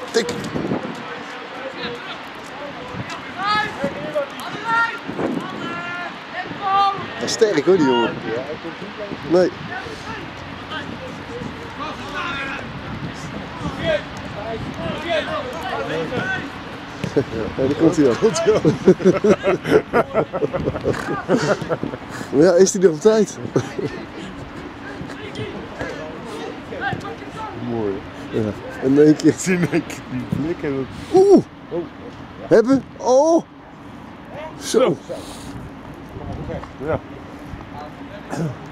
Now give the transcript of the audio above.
Tik. Dat is sterk hoor, die jongen. Nee. Ja, daar komt hij al. Maar ja, is hij nog op tijd? Mooi. Ja, en in één keer. Zie ik die blik en Oeh! Hebben? Oh! Zo! ja.